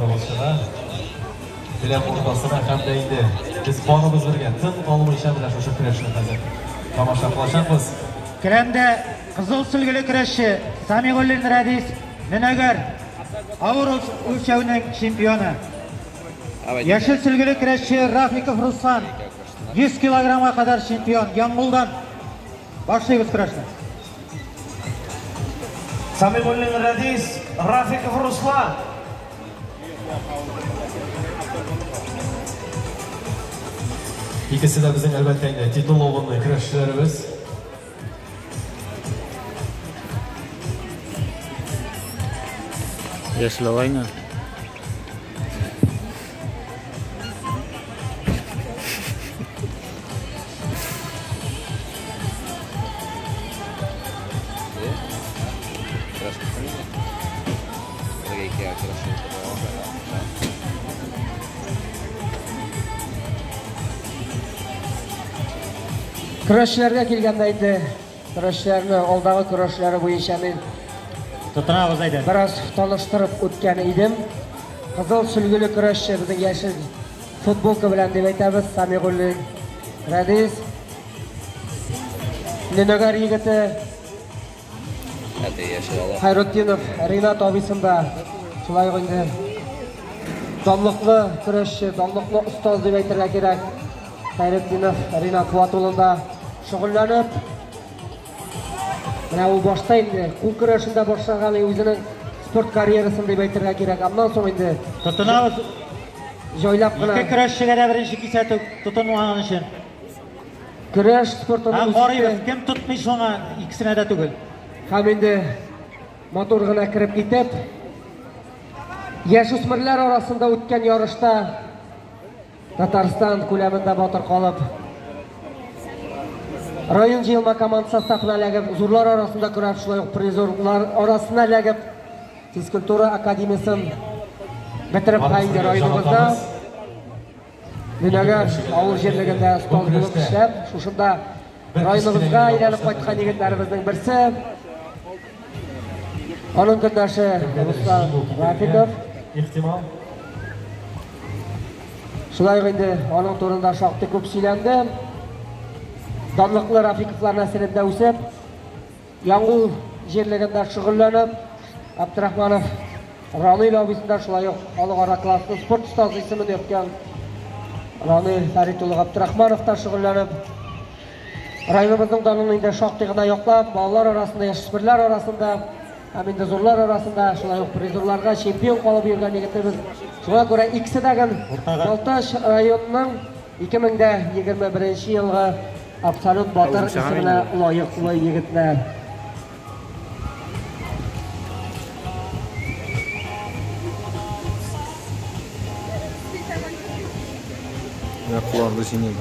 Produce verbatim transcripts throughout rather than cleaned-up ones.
boshida. Bilan o'rtasida hamda indi biz qonimiz birga tim olmi ishlab o'sha kurashni hozir tomosha qilamiz. Kiramda qizil sulgili kurashi Samig'ullin Radis Ninagar og'ir o'lchovning chempioni. Yashil sulgili kurashi Rafikov Ruslan yuz kilogrammga qadar chempion. Yangioldan boshlaymiz kurashni. Samig'ullin Radis, Rafikov Ruslan. İkisi de bizim elbette titul oğunlu kurashchilarimiz. Yaşlılayna. Kurashlarga kelganda edi, kurashlarni oldagi kurashlari bo'yicha men Tutunamiz aydi. Biroz tanishtirib o'tgan edim. Qizil sulgili kurashchi bizning yashil futbolka bilan deb aytamiz, Samig'ullin Radis. Ninagar yigiti Hayratdinov Rinat obisimda shulay qo'ydi. Donliqli kurashchi, donliqli ustoz deb aytira kerak. Hayratdinov Rinat Fuatulida shug'ullanib, mana u boshda endi qo'l kurashida boshlagan o'zining sport karyerasini deb aytira kerak. Undan so'ng endi Tutunamiz joylab qilib ikki kurashchiga da birinchi kisatu tutunmagan uchun. Kurash sportini ham qoraymiz, kim tutmish ona ikkisini da tugul. Ham endi motorg'ina kirib ketib, yosh-o'smirlar orasida o'tgan yarishda Tatariston ko'lamida botir qolib, rayon jilma komand sostavlariga huzurlar orasida kurash, shulay prizorlar orasida lagib fizkultura akademiyasini bitirib qaydi rayonimizda. Ninagar avul yerligida ustoz bo'lib ishlab, shunda rayonimizga aylanib qaytgan yigitlarimizning birisi. Onun kundoshi Ruslan Rafikov. Ehtimol Shulay endi onun to'rinda shoqdi ko'p siylandi. Donliqli Rafikovlar naslida o'sib, Yangiol yerligida shug'ullanib, Abdurahmonov Ronil obisida shulay xalqaro klassli sport ustozi ismini yopgan Ronil Faridullo Abdurahmonovda shug'ullanib, rayonimizning donliqligida shoqtig'ida yo'qlab, bolalar orasida, yoshlar orasida, hamda zo'rlar orasida shulay prizorlarga chempion qolib yurgan yigitimiz. Shunga ko'ra ikkisidagi Boltash rayonining ikki ming yigirma birinchi yilgi absolut botir ismiga loyiqli yigitlar. Yapılandı şimdi.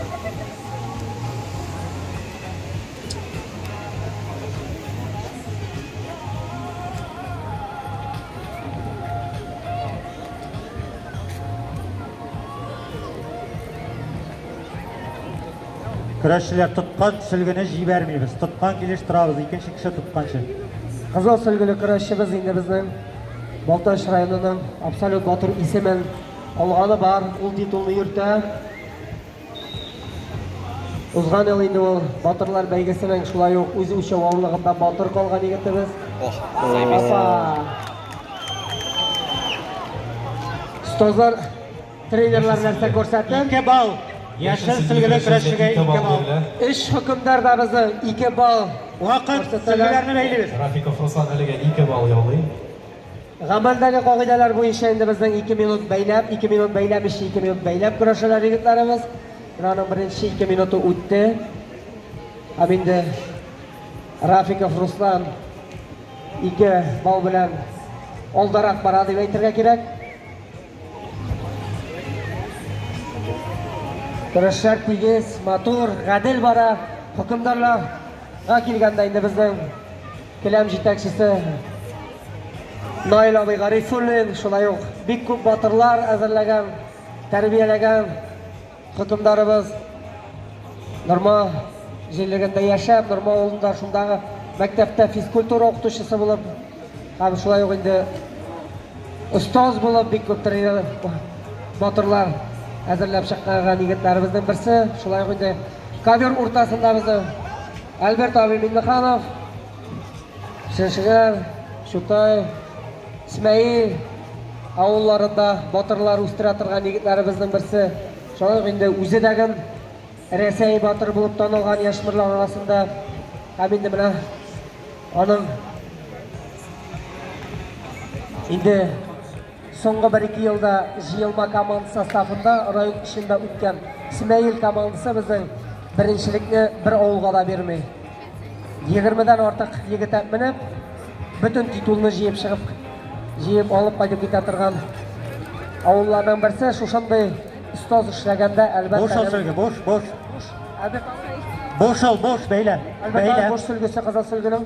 Kurashchilar tutqan sulgini jibermaymiz. Tutqan kelish turamiz, ikkinchi kishi tutqanchi. Qizil sulgili kurashchimiz endi bizning Boltash rayonining absolut botir ismin olg'ani bor, u titulni yurtda. O'zgan yil endi u botirlar baygasining shulay o'zi o'sha ovlig'idan botir qolgan yigitimiz. Oh, qo'ymaymiz. Ustozlar trenerlar narsa ko'rsatdi. ikki ball. Yashil sulgili kurashiga ikki ball. Ish hukmdorda bizni ikki ball vaqt sulgilarni baylaymiz. Rafikov Ruslan aliga ikki ball yo'llaydi. G'amaldagi qoidalar bo'yicha endi bizning ikki minut baylab, ikki minut baylab, ish ikki minut baylab kurashchilar yigitlarimiz. Ularning birinchi ikki minuti o'tdi. Endi Rafikov Ruslan ikki ball bilan oldiroq boradi deb aytishga kerak. Kurashlar tegiz, motor, g'adil bora, hukmdorlarga kelganda endi bizning ko'lam yetakchisi Noil Obay G'arifullin, shulay yo'q, bek ko'p botirlar azirlagan, tarbiyalagan hukmdorimiz Nurmo yerligida yashab, Nurmo o'g'lida shundagi maktabda fizkultura o'qituvchisi bo'lib, ham shulay yo'q endi ustoz bo'lib bek ko'p botirlar әзірләп шыққан егеттеріміздің бірсі. Шулай қойды ковер ортасында бізді Альберт Аби Минниханов, Шешігер, Шутай, Исмаил ауылларында батырлар өстіре тұрған егеттеріміздің бірсі. Шулай қойды өзі дәгін Ресей батыр болып танылған яшмырлар арасында әмінді мына оның енді соңғы бір-екі жылда жиылма команды составында район ішінде өткен Исмаил командасы біздің біріншілікні бір ауылға да бермей. егермеден артық егет мініп, бүтін титулны жиып шығып, жиып алып қайтып кете тұрған ауыллардан бірсі. Шошандай ұстаз ұшырағанда әлбәтте... Бош ал сөйлге, бош, бош. Бош ал, бош, бейлі. Әлбәтте бош сөйлгесі қаза сөйлгенің.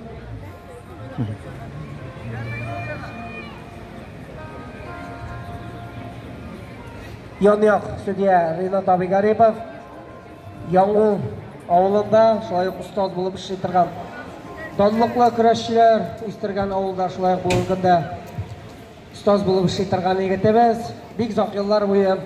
Яныяқ судья Ринат Абигарипов Яңғыл ауылында шулай ұстаз болып іші тұрған данлықлы күрәшшілер өстірген ауылда шулай болғанда ұстаз болып іші тұрған егетеміз. Бик зақ еллар бойы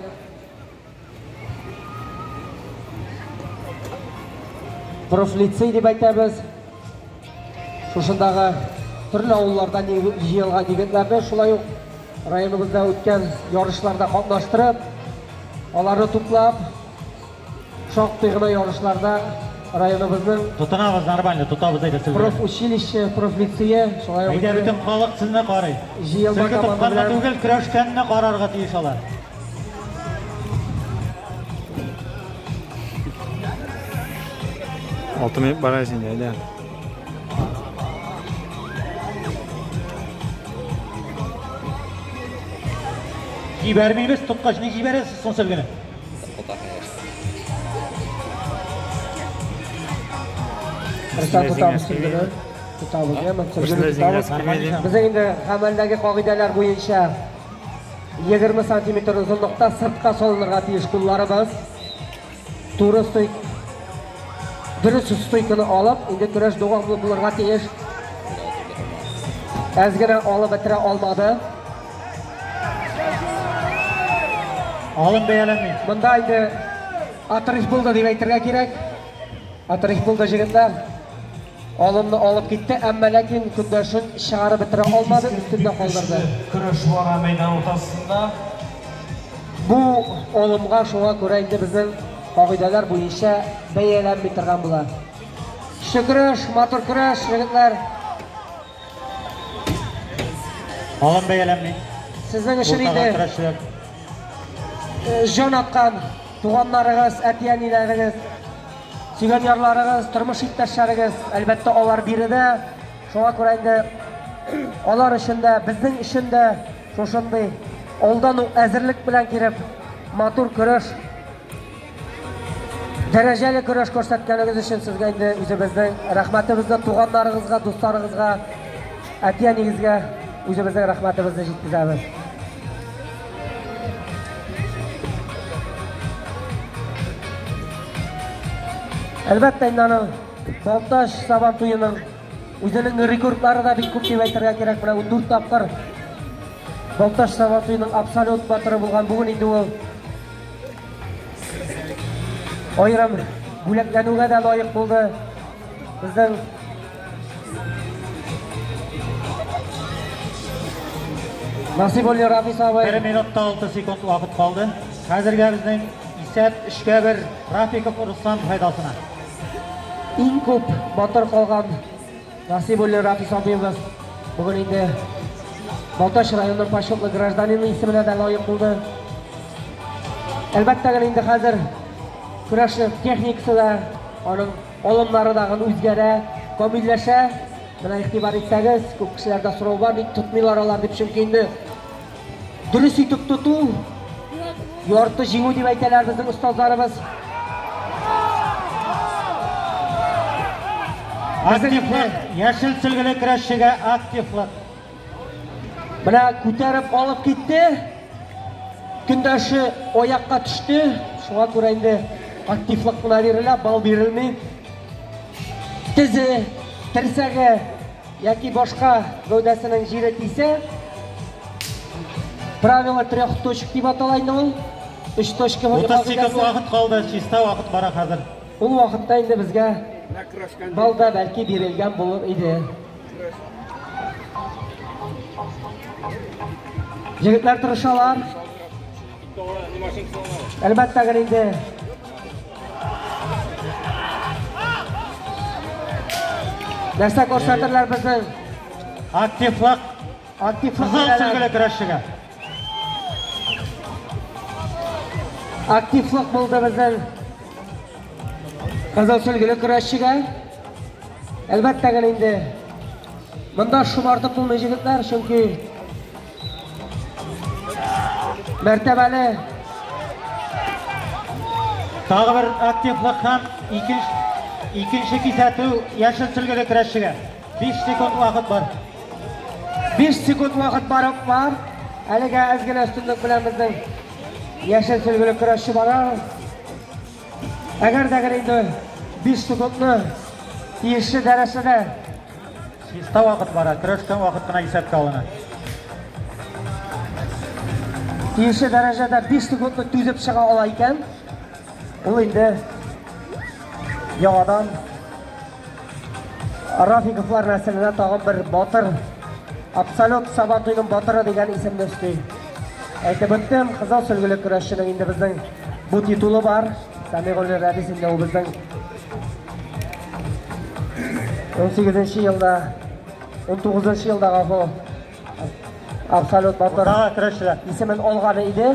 профлицей деп айтамыз. Шошындағы түрлі ауыллардан жиылған егетлерді шулай районымызда өткен ярышларда қатнаштырып, оларды туплап, шоқ тыйғына ярышларда районымыздың Тұтынабыз, нормально, тұтабыз дейді сізді. Профучилище, профлицейі шулай Әйде бүтін халық сізіне қарай. жиылма Сізге тұтқанға командалар түгел күрәшкәніне қарарға тиіс олар. Алты минут барайсың, әйде. Жибәрмейміз, тұтқашыны жибәресіз сон сөлгені. Рыста тұтамыз сүргені. Тұтамыз, емін сүргені тұтамыз. Біздің енді ғамәлдегі қағидалар бойынша егерме сантиметр ұзындықта сыртқа солынырға тиіс құлларымыз. Туры стойк, дұрыс стойкіні алып, енді күрәш доған бұлырға тиіс. Әзгені алып бітіре алмады. Алым бейәләнмей. Мұнда енді атырыш болды деп айтырға керек. Атырыш болды жігіндер. Алымны алып кетті, әмі ләкин күндәшін шығары бітіре алмады, үстінде қалдырды. Күреш бара мейдан ортасында. Бұл алымға шуға көрә енді біздің қағидалар бойынша бейәләнмей тұрған бұлар. Кіші күреш, матур күреш, жігітлер. Алым бейәләнмей. Сіздің үшін енді жон атқан туғанларыңыз, әтиянилеріңіз, сүйген ярларыңыз, тұрмыш иттәшләрегез, әлбәттә алар биредә. Шуңа күрә инде алар өчендә, безнең өчендә шушындый алдан ук әзерлек белән киреп, матур көрәш, дәрәҗәле көрәш күрсәткәнегез өчен сезгә инде үзебезнең рәхмәтебезне туганнарыгызга, дусларыгызга, әтиянигезгә үзебезнең рәхмәтебезне җиткезәбез. Әлбәттә инде Балташ Сабантуйының үзенең рекордлары да бик күп дип әйтергә кирәк. Менә дүрт тапкыр Балташ Сабантуйның абсолют батыры булган. Бүген инде ул айрым бүләкләнүгә дә лаек булды. Безнең Насибулли Рафис абай bir minutda olti sekund vaqt qoldi. Hozirga bizning исәп үшкә bir Рафиков Руслан файдасына. Иң күп батыр калган Насибулли Рафис абыебыз бүген инде Балташ районының почетлы гражданины исеменә дә лаек булды. Әлбәттә генә инде хәзер көрәш техникасы да, аның алымнары да үзгәрә, камилләшә. Менә игътибар итсәгез, күп кешеләрдә сорау бар, ник тотмыйлар алар дип, чөнки инде дөрес итеп тоту, ярты җиңү дип әйтәләр безнең остазларыбыз. Активлык, яшел сөлгеле көрәшчегә активлык. Менә күтәреп алып китте. Көндәше аякка төште. Шуңа күрә инде активлык кына бирелә, бал бирелми. Тизе, терсәге яки башка гәүдәсенең җире тисә, Правило трех точек деп аталайны ул. Үч точка отыз секунд уақыт қалды, чиста уақыт бара қазір. Ул вакытта инде безгә балда бәлки бирелгән булыр иде. Җегетләр тырышалар. Әлбәттә генә инде нәрсә күрсәтерләр безнең Активлық, активлык қызыл сөлгілі күрәшшіге. активлык булды безнең кызыл сөлгеле көрәшчегә. Әлбәттә генә инде монда шомартып булмый җегетләр, чөнки мәртәбәле Тағы бір активлық һәм икенче кисәтү яшел сөлгелі күрәшшіге. биш секунд уақыт бар. биш секунд вакыт барып бар. Әлегә әз генә өстенлек белән безнең яшел сөлгеле көрәшче бара. Әгәр дә генә инде биш секундны тиешле дәрәҗәдә Чиста уақыт бара, көрәшкән уақыт кына исәпкә алына. тиешле дәрәҗәдә биш секундны түзеп чыга ала икән, ул инде яңадан Рафиковлар нәселенә тагын бер батыр, Абсолют Сабантуйның батыры дигән исемне өсти. Әйтеп беттем, кызыл сөлгеле көрәшченең инде безнең бу титулы бар. Сәмигуллин Рәдис инде ул безнең он сигезенче елда, он тугызынчы елда гафу Абсолют батыр Тағы көрәшшілер. исемен алган иде.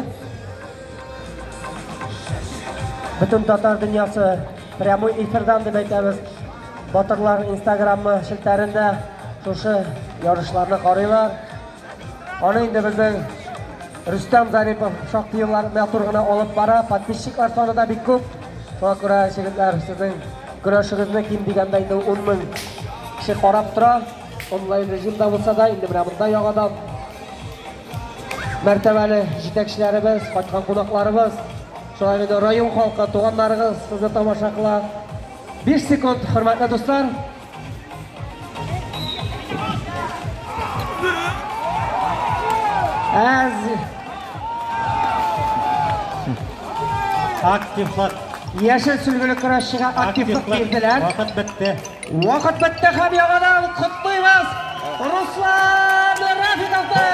Бөтен татар дөньясы прямой эфирдан дип әйтәбез. Батырлар Инстаграмы шелтәрендә шушы ярышларны карыйлар. Аны инде безнең Рөстәм Зарипов шактый еллар матур гына алып бара. Подписчиклар саны да бик күп. Шуңа күрә җегетләр, сезнең көрәшегезне ким дигәндә инде ун мең кеше карап тора. Онлайн режимда булса да инде менә монда ягадан мәртәбәле җитәкчеләребез, кайткан кунакларыбыз, шулай инде район халкы, туганнарыгыз сезне тамаша кыла. биш секунд, хөрмәтле дуслар. Әз Активлық. яшел сөлгеле көрәшчегә активлык бирделәр. Вақыт бітті. Вакыт бетте һәм яңадан котлыйбыз. Руслан Рафиковны.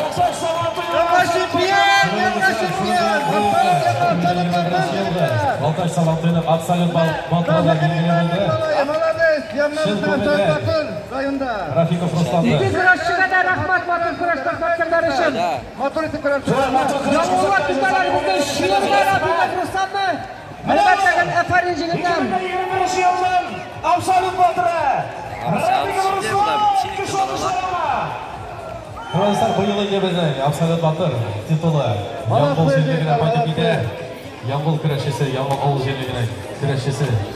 Алташ Сабантуйның Абсолют батыры белгілі болды. Рафиков Русланды. Ике көрәшчегә дә рәхмәт батыр көрәштән кайтканнар өчен. Яңгырлар күтәрәләребезне шиырга Рафиков Русланны. Әлбәттә генә әфәрин җегетләр. Абсолют батыры. Кыргызстан быйыл инде безнең Абсолют батыр титулы. Яңгыл җирлегенә кайтып китә. Яңгыл көрәшчесе, Яңгыл авыл җирлегенә көрәшчесе.